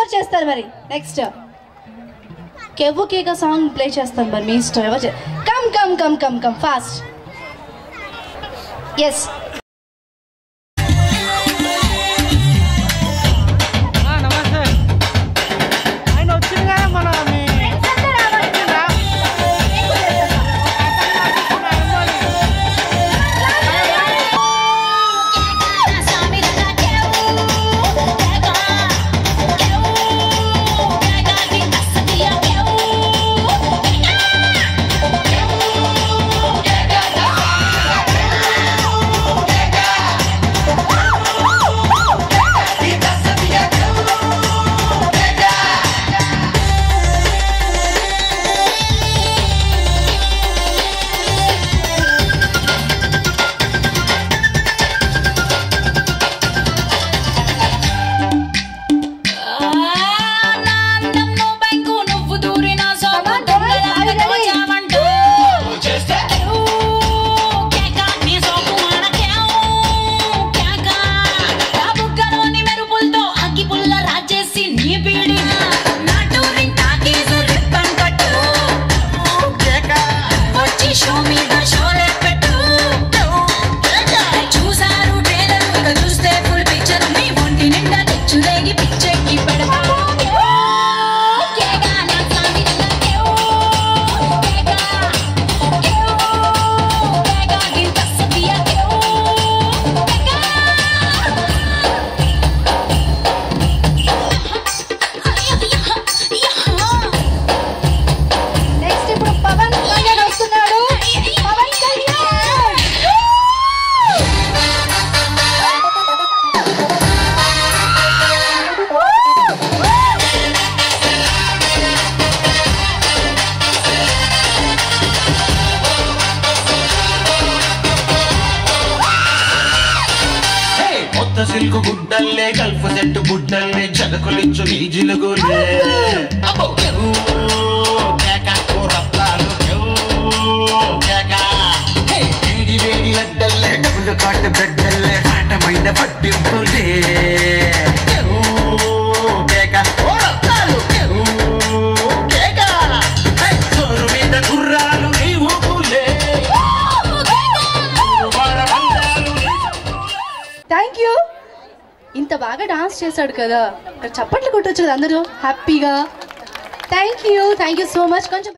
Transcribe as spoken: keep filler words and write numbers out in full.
ఎవరు చేస్తారు మరి నెక్స్ట్ కెవ్వు కేక సాంగ్ ప్లే చేస్తాను మరి మీ ఇష్టం ఎవరు come come come come come fast ఎస్ సిల్కు గుడ్డల్లే కల్పు సెట్టు గుడ్డల్లే చలకులిచ్చు నీ జిలుగులే వేడి వేడి అడ్డల్లే డబ్బులు కాటు బిడ్డల్లే ఆటమైన పట్టింపులే సోరు మీద గుర్రాలు నీ ఊపులే థ్యాంక్ యూ ఇంత బాగా డాన్స్ చేశాడు కదా చప్పట్లు కొట్టొచ్చు కదా అందరూ హ్యాపీగా thank you thank you so much కొంచెం